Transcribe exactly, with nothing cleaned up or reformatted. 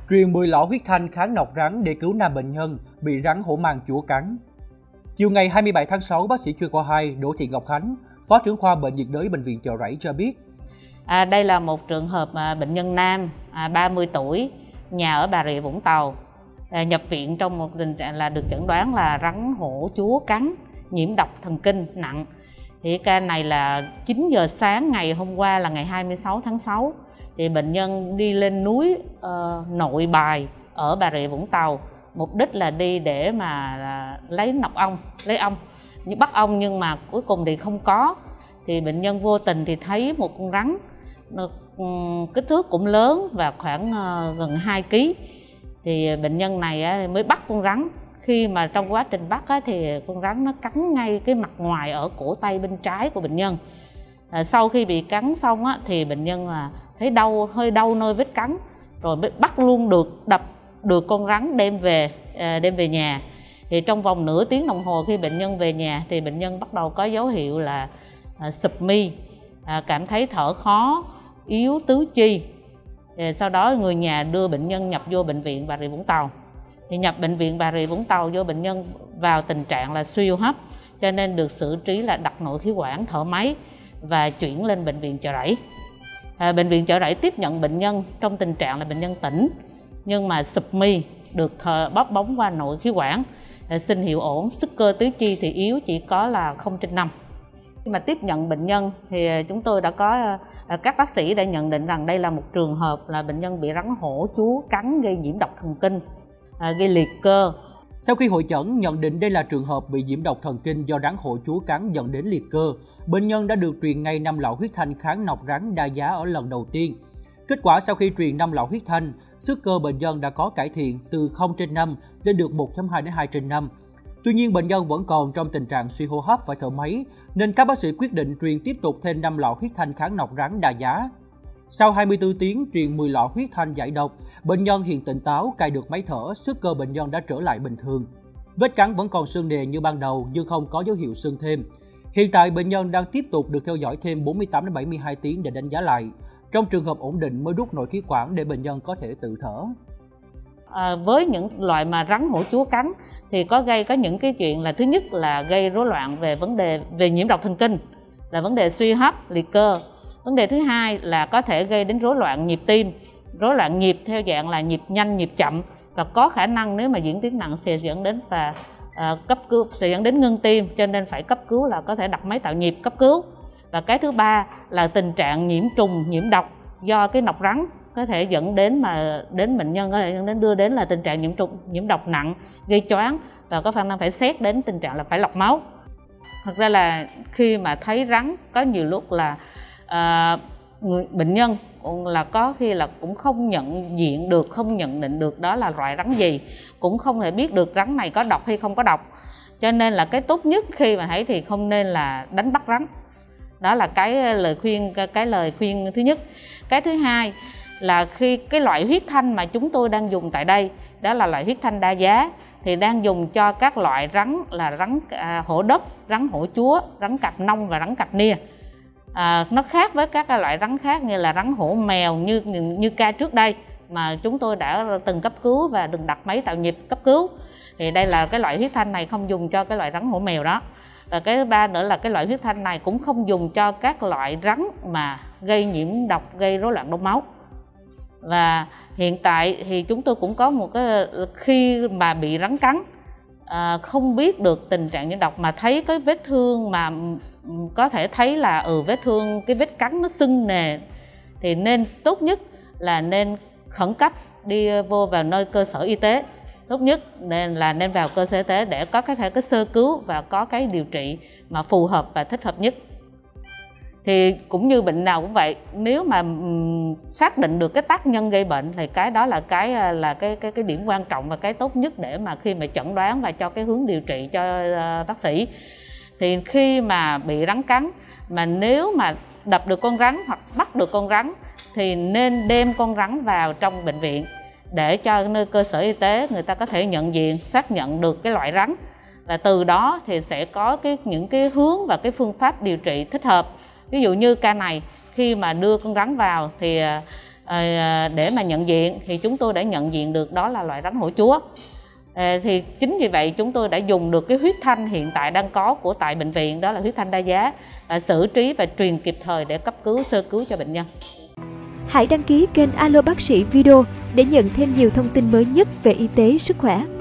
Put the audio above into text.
Truyền mười lọ huyết thanh kháng nọc rắn để cứu nam bệnh nhân bị rắn hổ mang chúa cắn. Chiều ngày hai mươi bảy tháng sáu, bác sĩ chuyên khoa hai Đỗ Thị Ngọc Khánh, Phó trưởng khoa bệnh nhiệt đới Bệnh viện Chợ Rẫy cho biết. À, đây là một trường hợp à, bệnh nhân nam à, ba mươi tuổi, nhà ở Bà Rịa Vũng Tàu. À, nhập viện trong một tình trạng là được chẩn đoán là rắn hổ chúa cắn, nhiễm độc thần kinh nặng. Thì ca này là chín giờ sáng ngày hôm qua là ngày hai mươi sáu tháng sáu. Thì bệnh nhân đi lên núi uh, Nội Bài ở Bà Rịa Vũng Tàu, mục đích là đi để mà uh, lấy nọc ong, lấy ong, như bắt ong, nhưng mà cuối cùng thì không có. Thì bệnh nhân vô tình thì thấy một con rắn um, kích thước cũng lớn và khoảng uh, gần hai ki lô gam. Thì bệnh nhân này uh, mới bắt con rắn. Khi mà trong quá trình bắt á, thì con rắn nó cắn ngay cái mặt ngoài ở cổ tay bên trái của bệnh nhân. À, sau khi bị cắn xong á, thì bệnh nhân là thấy đau, hơi đau nơi vết cắn, rồi mới bắt luôn được, đập được con rắn đem về à, đem về nhà. Thì trong vòng nửa tiếng đồng hồ khi bệnh nhân về nhà thì bệnh nhân bắt đầu có dấu hiệu là à, sụp mi, à, cảm thấy thở khó, yếu tứ chi. Thì sau đó người nhà đưa bệnh nhân nhập vô bệnh viện Bà Rịa Vũng Tàu. Thì nhập bệnh viện Bà Rịa Vũng Tàu vô bệnh nhân vào tình trạng là suy hô hấp, cho nên được xử trí là đặt nội khí quản, thở máy và chuyển lên bệnh viện Chợ Rẫy. À, bệnh viện Chợ Rẫy tiếp nhận bệnh nhân trong tình trạng là bệnh nhân tỉnh nhưng mà sụp mi, được thở bóp bóng qua nội khí quản, à, sinh hiệu ổn, sức cơ tứ chi thì yếu, chỉ có là không trên năm. Khi mà tiếp nhận bệnh nhân thì chúng tôi đã có các bác sĩ đã nhận định rằng đây là một trường hợp là bệnh nhân bị rắn hổ chúa cắn gây nhiễm độc thần kinh, à, gây liệt cơ. Sau khi hội chẩn nhận định đây là trường hợp bị nhiễm độc thần kinh do rắn hổ chúa cắn dẫn đến liệt cơ, bệnh nhân đã được truyền ngay năm lọ huyết thanh kháng nọc rắn đa giá ở lần đầu tiên. Kết quả sau khi truyền năm lọ huyết thanh, sức cơ bệnh nhân đã có cải thiện từ không trên năm lên được một phẩy hai đến hai trên năm. Tuy nhiên bệnh nhân vẫn còn trong tình trạng suy hô hấp, phải thở máy, nên các bác sĩ quyết định truyền tiếp tục thêm năm lọ huyết thanh kháng nọc rắn đa giá. Sau hai mươi tư tiếng truyền mười lọ huyết thanh giải độc, bệnh nhân hiện tỉnh táo, cai được máy thở, sức cơ bệnh nhân đã trở lại bình thường. Vết cắn vẫn còn sưng nề như ban đầu nhưng không có dấu hiệu sưng thêm. Hiện tại bệnh nhân đang tiếp tục được theo dõi thêm bốn mươi tám đến bảy mươi hai tiếng để đánh giá lại. Trong trường hợp ổn định mới rút nội khí quản để bệnh nhân có thể tự thở. À, với những loại mà rắn hổ chúa cắn thì có gây có những cái chuyện là thứ nhất là gây rối loạn về vấn đề về nhiễm độc thần kinh, là vấn đề suy hấp, liệt cơ. Vấn đề thứ hai là có thể gây đến rối loạn nhịp tim, rối loạn nhịp theo dạng là nhịp nhanh, nhịp chậm, và có khả năng nếu mà diễn tiến nặng sẽ dẫn đến và à, cấp cứu, sẽ dẫn đến ngưng tim, cho nên phải cấp cứu, là có thể đặt máy tạo nhịp cấp cứu. Và cái thứ ba là tình trạng nhiễm trùng, nhiễm độc do cái nọc rắn có thể dẫn đến mà đến bệnh nhân có thể dẫn đến đưa đến là tình trạng nhiễm trùng, nhiễm độc nặng, gây choáng và có khả năng phải xét đến tình trạng là phải lọc máu. Thật ra là khi mà thấy rắn có nhiều lúc là À, người bệnh nhân cũng là có khi là cũng không nhận diện được, không nhận định được đó là loại rắn gì, cũng không thể biết được rắn này có độc hay không có độc. Cho nên là cái tốt nhất khi mà thấy thì không nên là đánh bắt rắn. Đó là cái lời khuyên cái lời khuyên thứ nhất. Cái thứ hai là khi cái loại huyết thanh mà chúng tôi đang dùng tại đây, đó là loại huyết thanh đa giá, thì đang dùng cho các loại rắn là rắn à, hổ đất, rắn hổ chúa, rắn cặp nông và rắn cặp nia. À, nó khác với các loại rắn khác như là rắn hổ mèo như như ca trước đây mà chúng tôi đã từng cấp cứu và đừng đặt máy tạo nhịp cấp cứu. Thì đây là cái loại huyết thanh này không dùng cho cái loại rắn hổ mèo đó. Và cái thứ ba nữa là cái loại huyết thanh này cũng không dùng cho các loại rắn mà gây nhiễm độc, gây rối loạn đông máu. Và hiện tại thì chúng tôi cũng có một cái khi mà bị rắn cắn, à, không biết được tình trạng nhiễm độc mà thấy cái vết thương mà có thể thấy là ừ vết thương, cái vết cắn nó sưng nề, thì nên tốt nhất là nên khẩn cấp đi vô vào nơi cơ sở y tế. Tốt nhất nên là nên vào cơ sở y tế để có cái thể cái sơ cứu và có cái điều trị mà phù hợp và thích hợp nhất. Thì cũng như bệnh nào cũng vậy, nếu mà um, xác định được cái tác nhân gây bệnh thì cái đó là cái là cái cái cái điểm quan trọng và cái tốt nhất để mà khi mà chẩn đoán và cho cái hướng điều trị cho uh, bác sĩ. Thì khi mà bị rắn cắn mà nếu mà đập được con rắn hoặc bắt được con rắn thì nên đem con rắn vào trong bệnh viện để cho nơi cơ sở y tế người ta có thể nhận diện, xác nhận được cái loại rắn, và từ đó thì sẽ có cái những cái hướng và cái phương pháp điều trị thích hợp. Ví dụ như ca này khi mà đưa con rắn vào thì uh, à, để mà nhận diện thì chúng tôi đã nhận diện được đó là loại rắn hổ chúa. À, thì chính vì vậy chúng tôi đã dùng được cái huyết thanh hiện tại đang có của tại bệnh viện, đó là huyết thanh đa giá, à, xử trí và truyền kịp thời để cấp cứu sơ cứu cho bệnh nhân. Hãy đăng ký kênh Alo Bác sĩ Video để nhận thêm nhiều thông tin mới nhất về y tế sức khỏe.